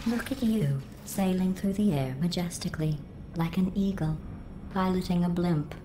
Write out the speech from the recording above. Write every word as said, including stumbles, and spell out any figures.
Look at you, sailing through the air majestically, like an eagle, piloting a blimp